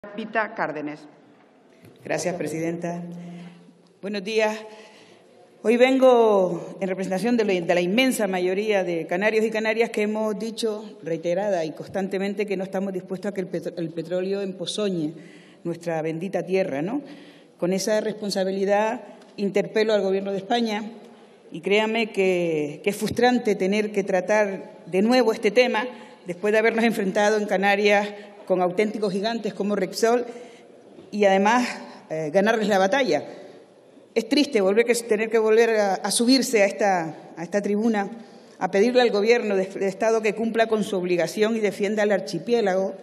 Pita Cárdenas. Gracias, presidenta. Buenos días. Hoy vengo en representación de la inmensa mayoría de canarios y canarias que hemos dicho reiterada y constantemente que no estamos dispuestos a que el petróleo empozoñe nuestra bendita tierra, ¿no? Con esa responsabilidad interpelo al Gobierno de España y créame que es frustrante tener que tratar de nuevo este tema después de habernos enfrentado en Canarias con auténticos gigantes como Repsol y además ganarles la batalla. Es triste tener que volver a subirse a esta tribuna a pedirle al Gobierno de Estado que cumpla con su obligación y defienda al archipiélago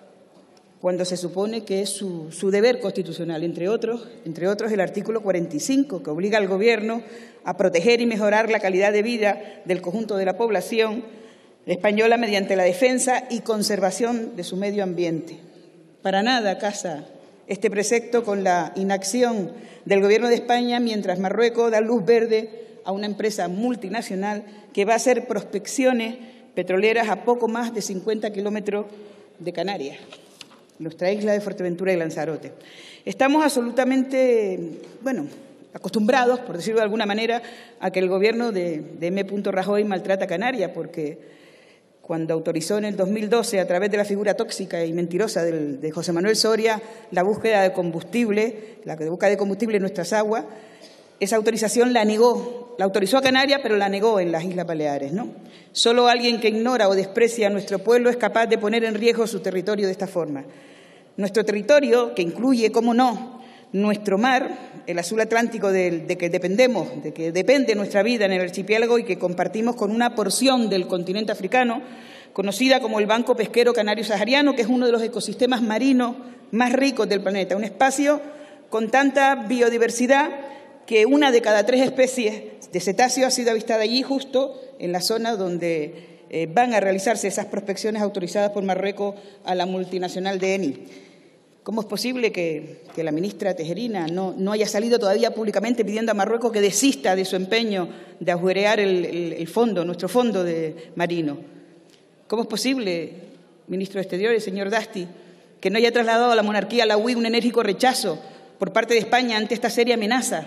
cuando se supone que es su deber constitucional, entre otros el artículo 45, que obliga al Gobierno a proteger y mejorar la calidad de vida del conjunto de la población española mediante la defensa y conservación de su medio ambiente. Para nada casa este precepto con la inacción del Gobierno de España mientras Marruecos da luz verde a una empresa multinacional que va a hacer prospecciones petroleras a poco más de 50 kilómetros de Canarias, nuestra isla de Fuerteventura y Lanzarote. Estamos absolutamente, acostumbrados, por decirlo de alguna manera, a que el Gobierno de M. Rajoy maltrata a Canarias, porque cuando autorizó en el 2012, a través de la figura tóxica y mentirosa de José Manuel Soria, la búsqueda de combustible, la búsqueda de combustible en nuestras aguas, esa autorización la negó, la autorizó a Canarias, pero la negó en las Islas Baleares, ¿no? Solo alguien que ignora o desprecia a nuestro pueblo es capaz de poner en riesgo su territorio de esta forma. Nuestro territorio, que incluye, cómo no, nuestro mar, el azul Atlántico de que depende nuestra vida en el archipiélago y que compartimos con una porción del continente africano, conocida como el Banco Pesquero Canario Sahariano, que es uno de los ecosistemas marinos más ricos del planeta, un espacio con tanta biodiversidad que 1 de cada 3 especies de cetáceos ha sido avistada allí, justo en la zona donde van a realizarse esas prospecciones autorizadas por Marruecos a la multinacional de Eni. ¿Cómo es posible que la ministra Tejerina no haya salido todavía públicamente pidiendo a Marruecos que desista de su empeño de agujerear nuestro fondo marino? ¿Cómo es posible, ministro de Exteriores, señor Dasti, que no haya trasladado a la monarquía, a la UI, un enérgico rechazo por parte de España ante esta seria amenaza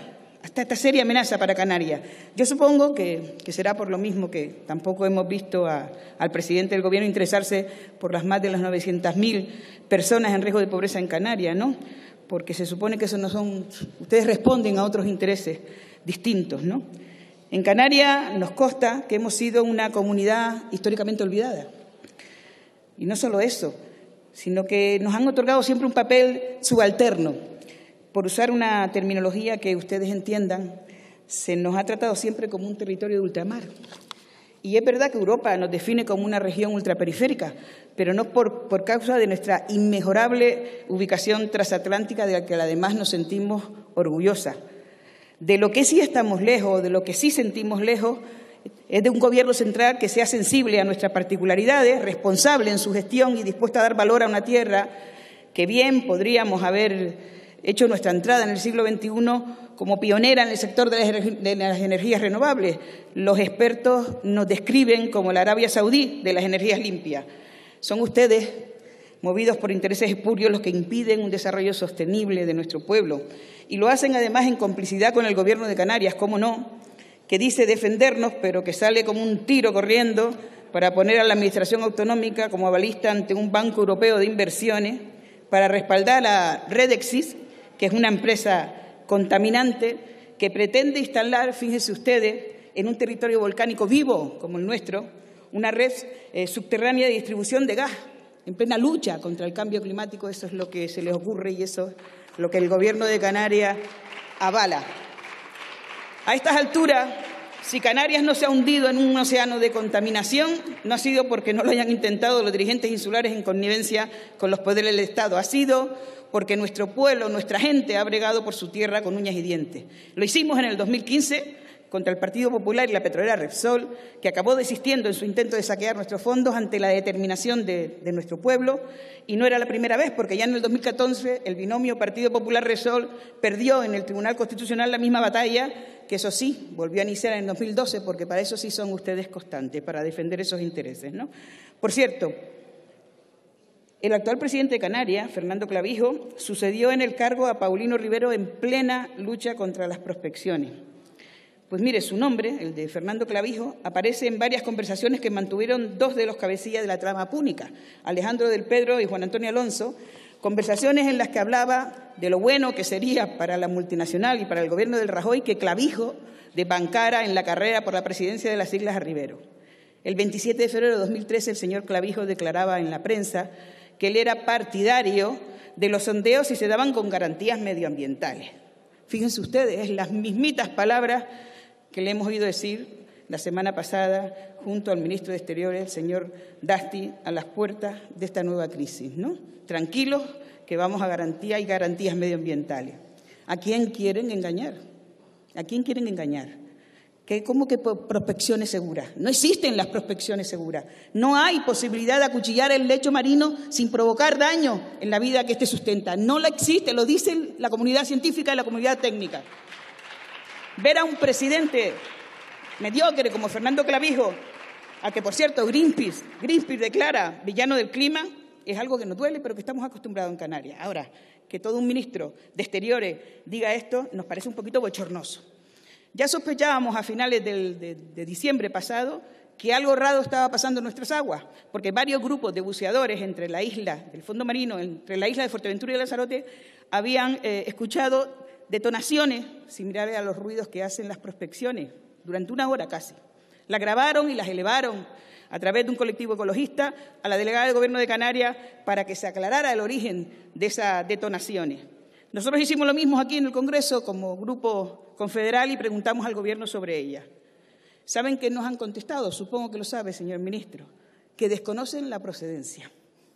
para Canarias? Yo supongo que será por lo mismo que tampoco hemos visto al presidente del Gobierno interesarse por las más de las 900.000 personas en riesgo de pobreza en Canarias, ¿no? Porque se supone que eso no son... Ustedes responden a otros intereses distintos, ¿no? En Canarias nos consta que hemos sido una comunidad históricamente olvidada. Y no solo eso, sino que nos han otorgado siempre un papel subalterno. Por usar una terminología que ustedes entiendan, se nos ha tratado siempre como un territorio de ultramar. Y es verdad que Europa nos define como una región ultraperiférica, pero no por causa de nuestra inmejorable ubicación transatlántica, de la que además nos sentimos orgullosas. De lo que sí estamos lejos, de lo que sí sentimos lejos, es de un Gobierno central que sea sensible a nuestras particularidades, responsable en su gestión y dispuesto a dar valor a una tierra que bien podríamos haber hecho nuestra entrada en el siglo XXI como pionera en el sector de las energías renovables. Los expertos nos describen como la Arabia Saudí de las energías limpias. Son ustedes, movidos por intereses espurios, los que impiden un desarrollo sostenible de nuestro pueblo. Y lo hacen además en complicidad con el Gobierno de Canarias, cómo no, que dice defendernos, pero que sale como un tiro corriendo para poner a la Administración autonómica como avalista ante un Banco Europeo de Inversiones para respaldar a Redexis, que es una empresa contaminante que pretende instalar, fíjense ustedes, en un territorio volcánico vivo como el nuestro, una red subterránea de distribución de gas en plena lucha contra el cambio climático. Eso es lo que se les ocurre y eso es lo que el Gobierno de Canarias avala. A estas alturas, si Canarias no se ha hundido en un océano de contaminación, no ha sido porque no lo hayan intentado los dirigentes insulares en connivencia con los poderes del Estado, ha sido porque nuestro pueblo, nuestra gente ha bregado por su tierra con uñas y dientes. Lo hicimos en el 2015 contra el Partido Popular y la petrolera Repsol, que acabó desistiendo en su intento de saquear nuestros fondos ante la determinación de nuestro pueblo. Y no era la primera vez, porque ya en el 2014 el binomio Partido Popular-Repsol perdió en el Tribunal Constitucional la misma batalla, que eso sí, volvió a iniciar en el 2012, porque para eso sí son ustedes constantes, para defender esos intereses, ¿no? Por cierto, El actual presidente de Canarias, Fernando Clavijo, sucedió en el cargo a Paulino Rivero en plena lucha contra las prospecciones. Pues mire, su nombre, el de Fernando Clavijo, aparece en varias conversaciones que mantuvieron dos de los cabecillas de la trama púnica, Alejandro del Pedro y Juan Antonio Alonso, conversaciones en las que hablaba de lo bueno que sería para la multinacional y para el gobierno del Rajoy que Clavijo desbancara en la carrera por la presidencia de las Islas a Rivero. El 27 de febrero de 2013 el señor Clavijo declaraba en la prensa que él era partidario de los sondeos si se daban con garantías medioambientales. Fíjense ustedes, es las mismitas palabras que le hemos oído decir la semana pasada junto al ministro de Exteriores, el señor Dasti, a las puertas de esta nueva crisis, ¿no? Tranquilos, que vamos a garantía y garantías medioambientales. ¿A quién quieren engañar? ¿A quién quieren engañar? ¿Cómo que prospecciones seguras? No existen las prospecciones seguras. No hay posibilidad de acuchillar el lecho marino sin provocar daño en la vida que éste sustenta. No la existe, lo dice la comunidad científica y la comunidad técnica. Ver a un presidente mediocre como Fernando Clavijo, a que, por cierto, Greenpeace declara villano del clima, es algo que nos duele, pero que estamos acostumbrados en Canarias. Ahora, que todo un ministro de Exteriores diga esto, nos parece un poquito bochornoso. Ya sospechábamos a finales de diciembre pasado que algo raro estaba pasando en nuestras aguas, porque varios grupos de buceadores entre la isla del fondo marino, entre la isla de Fuerteventura y Lanzarote, habían escuchado detonaciones similares a los ruidos que hacen las prospecciones durante una hora casi. Las grabaron y las elevaron a través de un colectivo ecologista a la delegada del Gobierno de Canarias para que se aclarara el origen de esas detonaciones. Nosotros hicimos lo mismo aquí en el Congreso como grupo confederal y preguntamos al Gobierno sobre ellas. ¿Saben qué nos han contestado? Supongo que lo sabe, señor ministro, que desconocen la procedencia,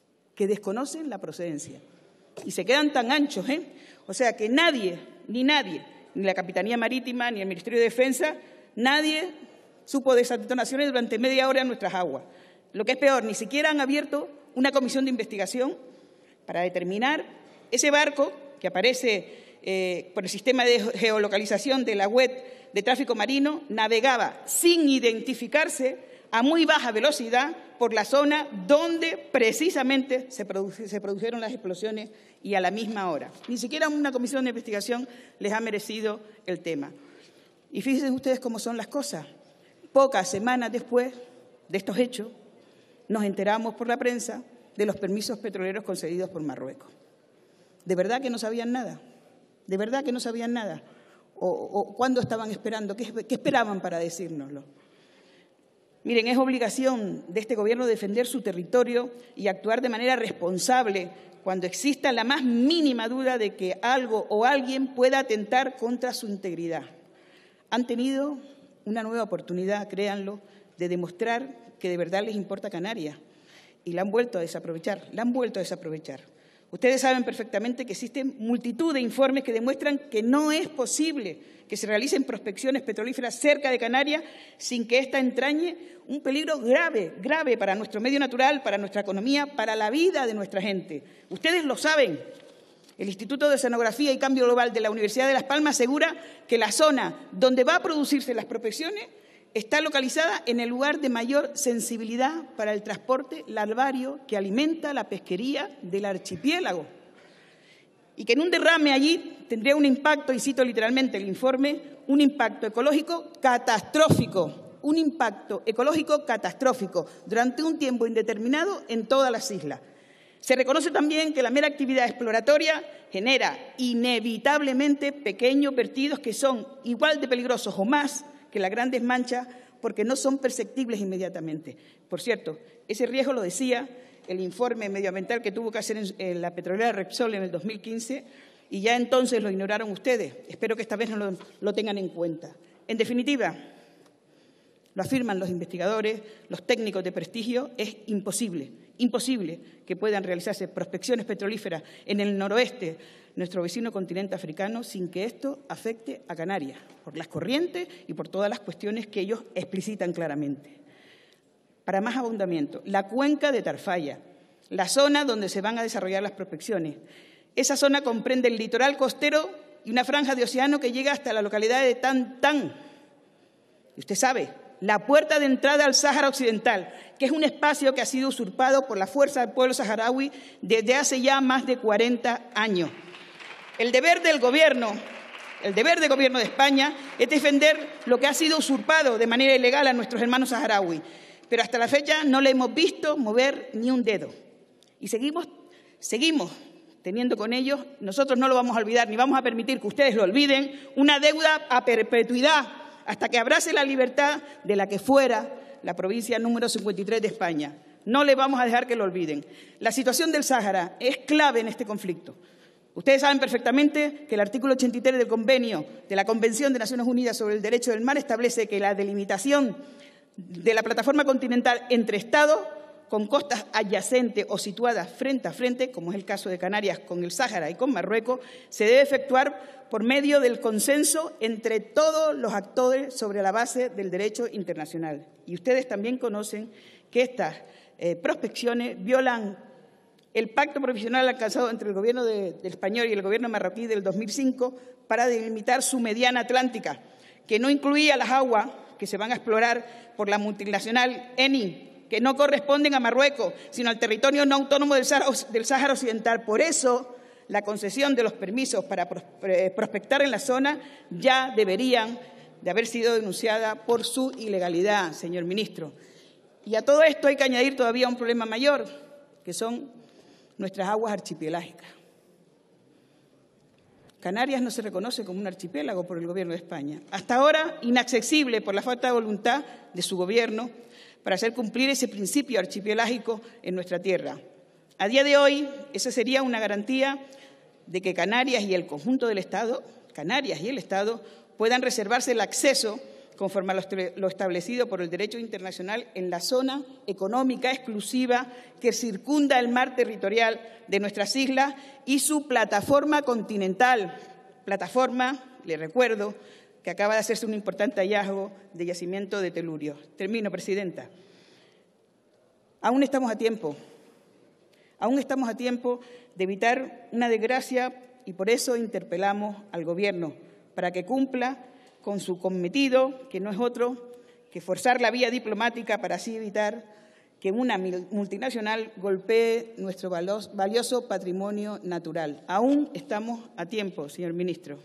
Y se quedan tan anchos, ¿eh? O sea que nadie, ni la Capitanía Marítima, ni el Ministerio de Defensa, nadie supo de esas detonaciones durante media hora en nuestras aguas. Lo que es peor, ni siquiera han abierto una comisión de investigación para determinar ese barco que aparece por el sistema de geolocalización de la web de tráfico marino, navegaba sin identificarse a muy baja velocidad por la zona donde precisamente se produjeron las explosiones y a la misma hora. Ni siquiera una comisión de investigación les ha merecido el tema. Y fíjense ustedes cómo son las cosas. Pocas semanas después de estos hechos, nos enteramos por la prensa de los permisos petroleros concedidos por Marruecos. ¿De verdad que no sabían nada? ¿De verdad que no sabían nada? ¿O cuándo estaban esperando? ¿Qué esperaban para decírnoslo? Miren, es obligación de este Gobierno defender su territorio y actuar de manera responsable cuando exista la más mínima duda de que algo o alguien pueda atentar contra su integridad. Han tenido una nueva oportunidad, créanlo, de demostrar que de verdad les importa Canarias y la han vuelto a desaprovechar, Ustedes saben perfectamente que existen multitud de informes que demuestran que no es posible que se realicen prospecciones petrolíferas cerca de Canarias sin que ésta entrañe un peligro grave para nuestro medio natural, para nuestra economía, para la vida de nuestra gente. Ustedes lo saben. El Instituto de Oceanografía y Cambio Global de la Universidad de Las Palmas asegura que la zona donde va a producirse las prospecciones está localizada en el lugar de mayor sensibilidad para el transporte larvario que alimenta la pesquería del archipiélago. Y que en un derrame allí tendría un impacto, y cito literalmente el informe, un impacto ecológico catastrófico durante un tiempo indeterminado en todas las islas. Se reconoce también que la mera actividad exploratoria genera inevitablemente pequeños vertidos que son igual de peligrosos o más que las grandes manchas porque no son perceptibles inmediatamente. Por cierto, ese riesgo lo decía el informe medioambiental que tuvo que hacer en la petrolera Repsol en el 2015 y ya entonces lo ignoraron ustedes. Espero que esta vez no lo tengan en cuenta. En definitiva, lo afirman los investigadores, los técnicos de prestigio, es imposible que puedan realizarse prospecciones petrolíferas en el noroeste, nuestro vecino continente africano, sin que esto afecte a Canarias, por las corrientes y por todas las cuestiones que ellos explicitan claramente. Para más abundamiento, la cuenca de Tarfaya, la zona donde se van a desarrollar las prospecciones. Esa zona comprende el litoral costero y una franja de océano que llega hasta la localidad de Tan Tan. Y usted sabe la puerta de entrada al Sáhara Occidental, que es un espacio que ha sido usurpado por la fuerza del pueblo saharaui desde hace ya más de 40 años. El deber del Gobierno de España es defender lo que ha sido usurpado de manera ilegal a nuestros hermanos saharauis, pero hasta la fecha no le hemos visto mover ni un dedo. Y seguimos teniendo con ellos, nosotros no lo vamos a olvidar ni vamos a permitir que ustedes lo olviden, una deuda a perpetuidad hasta que abrace la libertad de la que fuera la provincia número 53 de España. No le vamos a dejar que lo olviden. La situación del Sáhara es clave en este conflicto. Ustedes saben perfectamente que el artículo 83 del convenio de la Convención de Naciones Unidas sobre el Derecho del Mar establece que la delimitación de la plataforma continental entre Estados con costas adyacentes o situadas frente a frente, como es el caso de Canarias con el Sáhara y con Marruecos, se debe efectuar por medio del consenso entre todos los actores sobre la base del derecho internacional. Y ustedes también conocen que estas prospecciones violan el pacto provisional alcanzado entre el Gobierno del español y el Gobierno marroquí del 2005 para delimitar su mediana atlántica, que no incluía las aguas que se van a explorar por la multinacional Eni, que no corresponden a Marruecos, sino al territorio no autónomo del Sáhara Occidental. Por eso, la concesión de los permisos para prospectar en la zona ya deberían de haber sido denunciadas por su ilegalidad, señor ministro. Y a todo esto hay que añadir todavía un problema mayor, que son nuestras aguas archipielásicas. Canarias no se reconoce como un archipiélago por el Gobierno de España. Hasta ahora, inaccesible por la falta de voluntad de su Gobierno para hacer cumplir ese principio archipielágico en nuestra tierra. A día de hoy, esa sería una garantía de que Canarias y el conjunto del Estado, Canarias y el Estado, puedan reservarse el acceso conforme a lo establecido por el derecho internacional en la zona económica exclusiva que circunda el mar territorial de nuestras islas y su plataforma continental. Plataforma, le recuerdo, que acaba de hacerse un importante hallazgo de yacimiento de telurio. Termino, presidenta. Aún estamos a tiempo de evitar una desgracia y por eso interpelamos al Gobierno para que cumpla con su cometido, que no es otro que forzar la vía diplomática para así evitar que una multinacional golpee nuestro valioso patrimonio natural. Aún estamos a tiempo, señor ministro.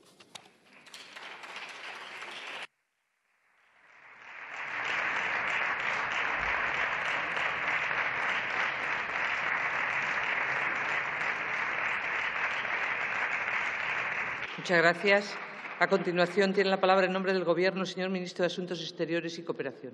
Muchas gracias. A continuación, tiene la palabra en nombre del Gobierno el señor ministro de Asuntos Exteriores y Cooperación.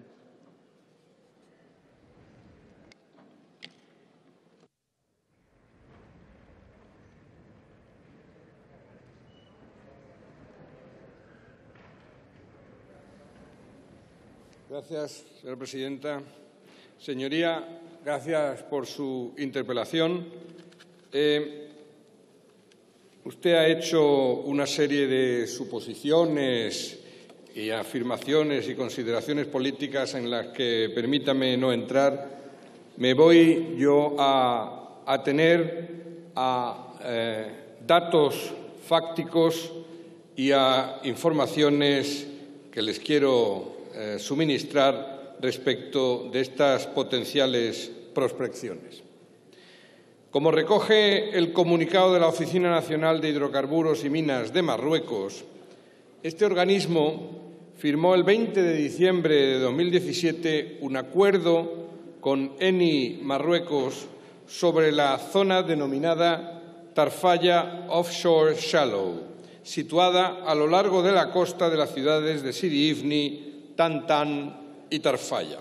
Gracias, señora presidenta. Señoría, gracias por su interpelación. Usted ha hecho una serie de suposiciones y afirmaciones y consideraciones políticas en las que, permítame no entrar, me voy yo a atener a datos fácticos y a informaciones que les quiero suministrar respecto de estas potenciales prospecciones. Como recoge el comunicado de la Oficina Nacional de Hidrocarburos y Minas de Marruecos, este organismo firmó el 20 de diciembre de 2017 un acuerdo con Eni Marruecos sobre la zona denominada Tarfaya Offshore Shallow, situada a lo largo de la costa de las ciudades de Sidi Ifni, Tantan y Tarfaya.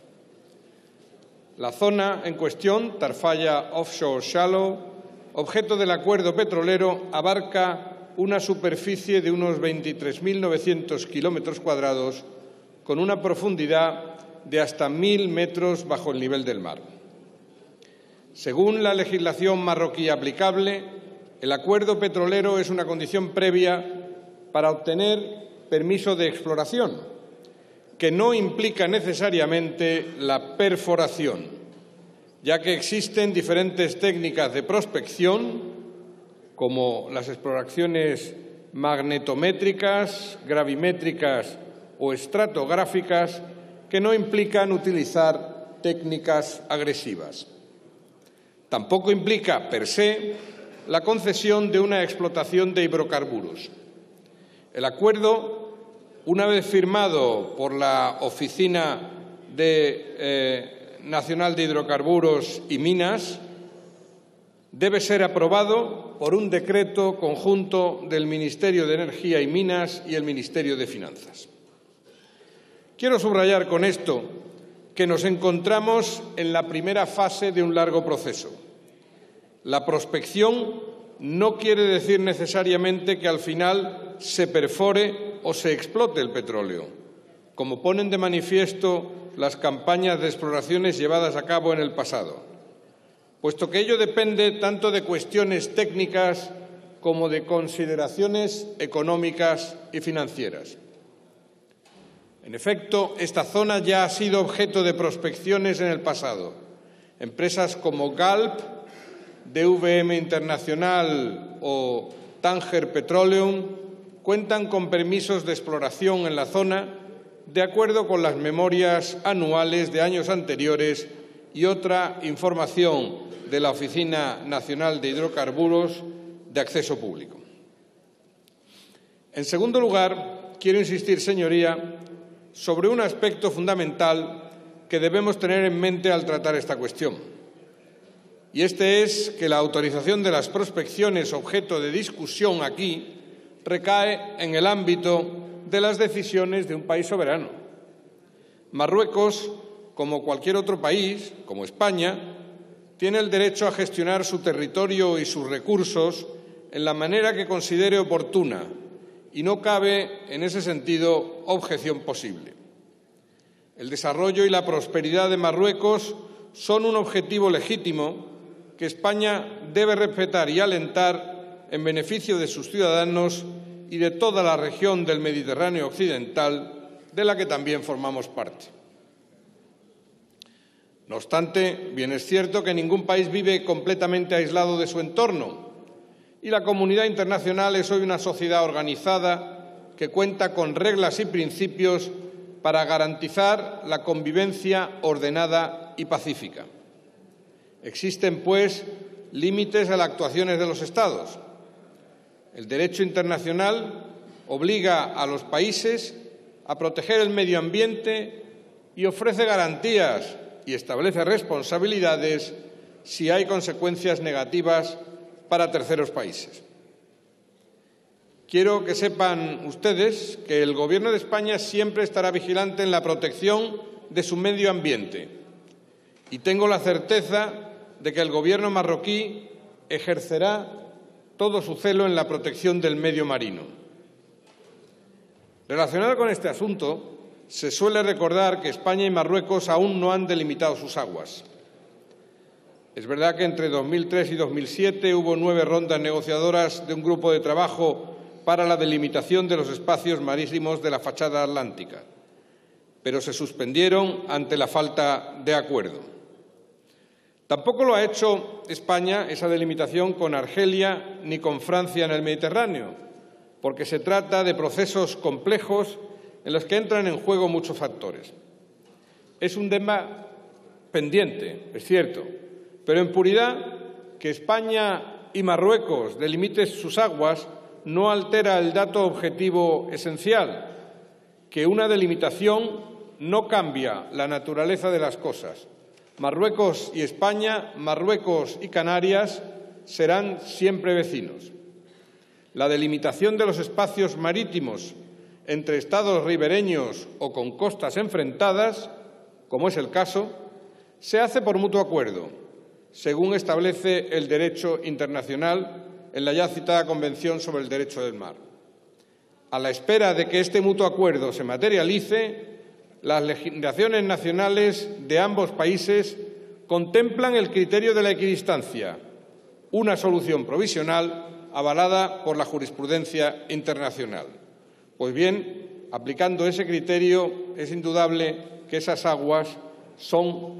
La zona en cuestión, Tarfaya Offshore Shallow, objeto del acuerdo petrolero, abarca una superficie de unos 23.900 kilómetros cuadrados con una profundidad de hasta 1.000 metros bajo el nivel del mar. Según la legislación marroquí aplicable, el acuerdo petrolero es una condición previa para obtener permiso de exploración, que no implica necesariamente la perforación, ya que existen diferentes técnicas de prospección, como las exploraciones magnetométricas, gravimétricas o estratográficas, que no implican utilizar técnicas agresivas. Tampoco implica, per se, la concesión de una explotación de hidrocarburos. El acuerdo, una vez firmado por la Oficina Nacional de Hidrocarburos y Minas, debe ser aprobado por un decreto conjunto del Ministerio de Energía y Minas y el Ministerio de Finanzas. Quiero subrayar con esto que nos encontramos en la primera fase de un largo proceso. La prospección no quiere decir necesariamente que al final se perfore o se explote el petróleo, como ponen de manifiesto las campañas de exploraciones llevadas a cabo en el pasado, puesto que ello depende tanto de cuestiones técnicas como de consideraciones económicas y financieras. En efecto, esta zona ya ha sido objeto de prospecciones en el pasado. Empresas como Galp, DVM Internacional o Tanger Petroleum cuentan con permisos de exploración en la zona de acuerdo con las memorias anuales de años anteriores y otra información de la Oficina Nacional de Hidrocarburos de acceso público. En segundo lugar, quiero insistir, señoría, sobre un aspecto fundamental que debemos tener en mente al tratar esta cuestión. Y este es que la autorización de las prospecciones objeto de discusión aquí recae en el ámbito de las decisiones de un país soberano. Marruecos, como cualquier otro país, como España, tiene el derecho a gestionar su territorio y sus recursos en la manera que considere oportuna y no cabe, en ese sentido, objeción posible. El desarrollo y la prosperidad de Marruecos son un objetivo legítimo que España debe respetar y alentar en beneficio de sus ciudadanos y de toda la región del Mediterráneo occidental, de la que también formamos parte. No obstante, bien es cierto que ningún país vive completamente aislado de su entorno y la comunidad internacional es hoy una sociedad organizada que cuenta con reglas y principios para garantizar la convivencia ordenada y pacífica. Existen, pues, límites a las actuaciones de los Estados. El derecho internacional obliga a los países a proteger el medio ambiente y ofrece garantías y establece responsabilidades si hay consecuencias negativas para terceros países. Quiero que sepan ustedes que el Gobierno de España siempre estará vigilante en la protección de su medio ambiente y tengo la certeza de que el Gobierno marroquí ejercerá todo su celo en la protección del medio marino. Relacionado con este asunto, se suele recordar que España y Marruecos aún no han delimitado sus aguas. Es verdad que entre 2003 y 2007 hubo 9 rondas negociadoras de un grupo de trabajo para la delimitación de los espacios marítimos de la fachada atlántica, pero se suspendieron ante la falta de acuerdo. Tampoco lo ha hecho España esa delimitación con Argelia ni con Francia en el Mediterráneo, porque se trata de procesos complejos en los que entran en juego muchos factores. Es un tema pendiente, es cierto, pero en puridad que España y Marruecos delimiten sus aguas no altera el dato objetivo esencial, que una delimitación no cambia la naturaleza de las cosas. Marruecos y España, Marruecos y Canarias serán siempre vecinos. La delimitación de los espacios marítimos entre Estados ribereños o con costas enfrentadas, como es el caso, se hace por mutuo acuerdo, según establece el derecho internacional en la ya citada Convención sobre el Derecho del Mar. A la espera de que este mutuo acuerdo se materialice, las legislaciones nacionales de ambos países contemplan el criterio de la equidistancia, una solución provisional avalada por la jurisprudencia internacional. Pues bien, aplicando ese criterio, es indudable que esas aguas son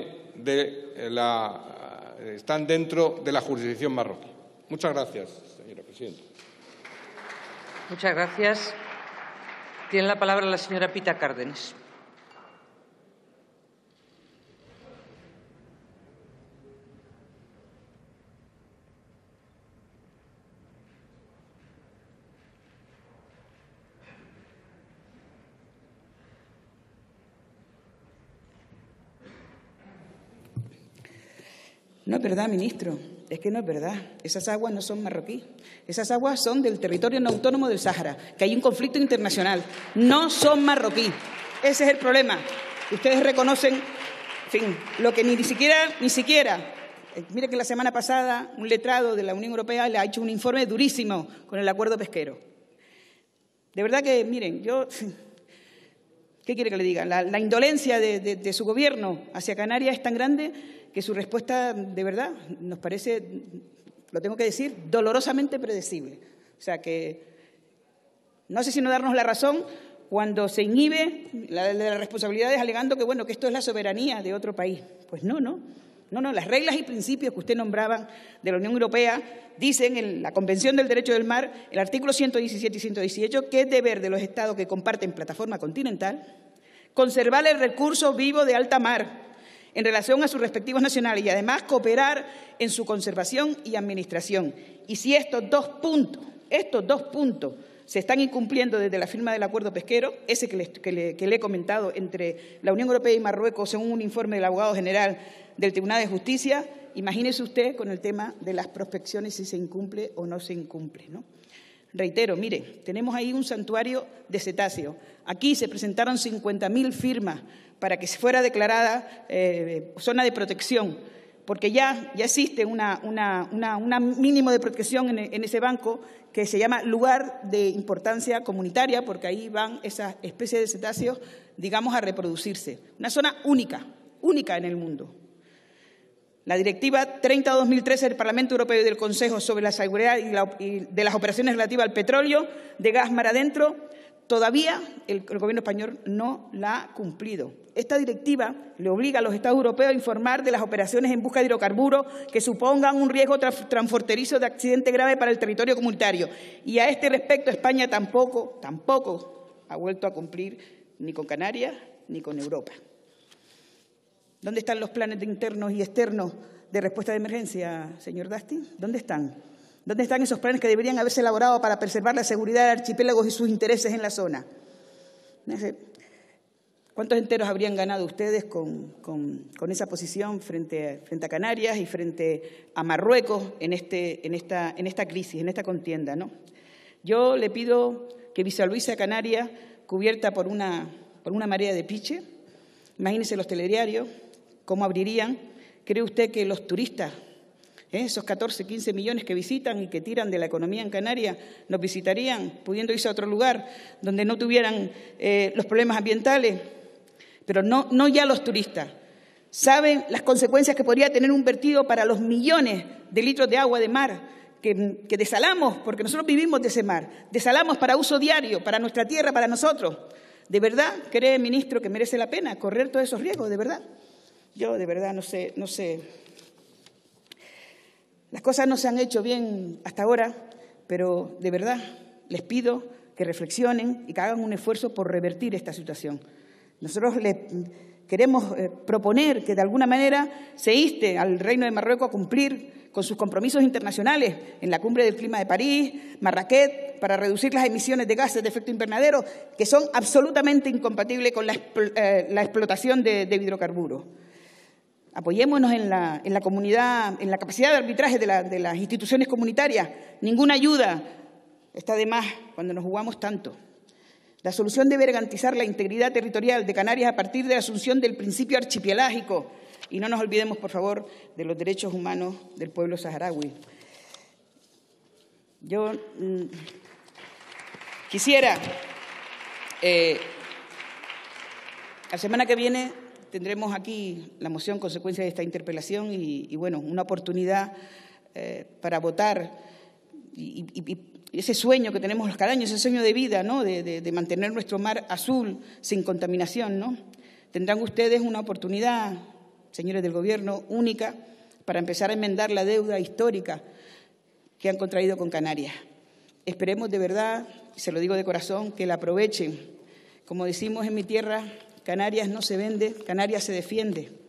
están dentro de la jurisdicción marroquí. Muchas gracias, señora presidenta. Muchas gracias. Tiene la palabra la señora Pita Cárdenas. No es verdad, ministro, es que no es verdad. Esas aguas no son marroquíes. Esas aguas son del territorio no autónomo del Sáhara, que hay un conflicto internacional. No son marroquíes. Ese es el problema. Ustedes reconocen, en fin, lo que ni siquiera. Mire que la semana pasada un letrado de la Unión Europea le ha hecho un informe durísimo con el acuerdo pesquero. De verdad que, miren, ¿qué quiere que le diga? La indolencia de su gobierno hacia Canarias es tan grande que su respuesta, de verdad, nos parece, lo tengo que decir, dolorosamente predecible. O sea que no sé si no darnos la razón cuando se inhibe las responsabilidades alegando que, bueno, que esto es la soberanía de otro país. Pues no. Las reglas y principios que usted nombraba de la Unión Europea dicen en la Convención del Derecho del Mar, el artículo 117 y 118, que es deber de los Estados que comparten plataforma continental conservar el recurso vivo de alta mar en relación a sus respectivos nacionales y además cooperar en su conservación y administración. Y si estos dos puntos se están incumpliendo desde la firma del acuerdo pesquero, ese que le he comentado entre la Unión Europea y Marruecos, según un informe del abogado general del Tribunal de Justicia, imagínese usted con el tema de las prospecciones si se incumple o no se incumple, ¿no? Reitero, mire, tenemos ahí un santuario de cetáceos. Aquí se presentaron 50.000 firmas para que fuera declarada zona de protección, porque ya existe un mínimo de protección en ese banco que se llama lugar de importancia comunitaria, porque ahí van esas especies de cetáceos, digamos, a reproducirse. Una zona única en el mundo. La Directiva 30/2013 del Parlamento Europeo y del Consejo sobre la seguridad y de las operaciones relativas al petróleo de gas mar adentro, todavía el Gobierno español no la ha cumplido. Esta directiva le obliga a los Estados europeos a informar de las operaciones en busca de hidrocarburos que supongan un riesgo transfronterizo de accidente grave para el territorio comunitario. Y a este respecto España tampoco ha vuelto a cumplir ni con Canarias ni con Europa. ¿Dónde están los planes internos y externos de respuesta de emergencia, señor Dasty? ¿Dónde están? ¿Dónde están esos planes que deberían haberse elaborado para preservar la seguridad del archipiélago y sus intereses en la zona? ¿Cuántos enteros habrían ganado ustedes con esa posición frente a Canarias y frente a Marruecos en esta crisis, en esta contienda, ¿no? Yo le pido que visualice a Canarias cubierta por una marea de piche. Imagínese los telediarios, cómo abrirían. ¿Cree usted que los turistas, esos 14, 15 millones que visitan y que tiran de la economía en Canarias, nos visitarían pudiendo irse a otro lugar donde no tuvieran los problemas ambientales? Pero no ya los turistas. ¿Saben las consecuencias que podría tener un vertido para los millones de litros de agua de mar que desalamos, porque nosotros vivimos de ese mar, desalamos para uso diario, para nuestra tierra, para nosotros? ¿De verdad cree, ministro, que merece la pena correr todos esos riesgos? ¿De verdad? Yo de verdad no sé. Las cosas no se han hecho bien hasta ahora, pero de verdad les pido que reflexionen y que hagan un esfuerzo por revertir esta situación. Nosotros les queremos proponer que de alguna manera se inste al Reino de Marruecos a cumplir con sus compromisos internacionales en la Cumbre del Clima de París, Marrakech, para reducir las emisiones de gases de efecto invernadero, que son absolutamente incompatibles con la explotación de hidrocarburos. Apoyémonos en la comunidad, en la capacidad de arbitraje de las instituciones comunitarias. Ninguna ayuda está de más cuando nos jugamos tanto. La solución debe garantizar la integridad territorial de Canarias a partir de la asunción del principio archipelágico. Y no nos olvidemos, por favor, de los derechos humanos del pueblo saharaui. Yo quisiera, la semana que viene tendremos aquí la moción consecuencia de esta interpelación y bueno, una oportunidad para votar y ese sueño que tenemos cada año, ese sueño de vida, ¿no? de mantener nuestro mar azul sin contaminación, ¿no? Tendrán ustedes una oportunidad, señores del Gobierno, única para empezar a enmendar la deuda histórica que han contraído con Canarias. Esperemos de verdad, y se lo digo de corazón, que la aprovechen. Como decimos en mi tierra, Canarias no se vende, Canarias se defiende.